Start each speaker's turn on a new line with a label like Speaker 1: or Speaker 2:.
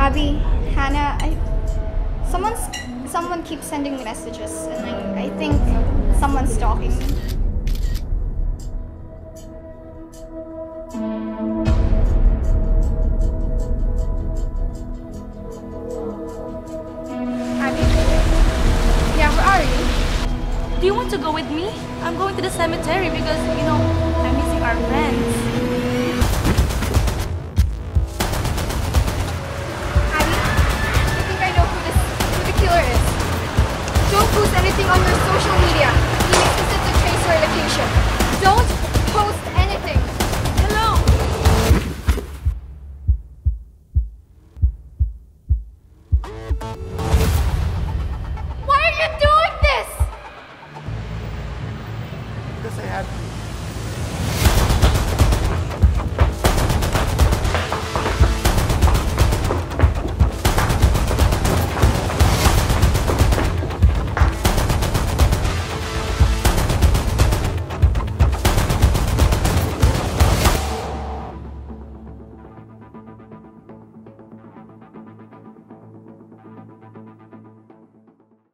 Speaker 1: Abby, Hannah, someone keeps sending me messages, and I think someone's stalking me. Abby? Yeah, where are you?
Speaker 2: Do you want to go with me? I'm going to the cemetery because, I'm missing our friends.
Speaker 1: Abby, I think I know who the killer is. Don't post anything on your social media. He makes us to trace her location. Don't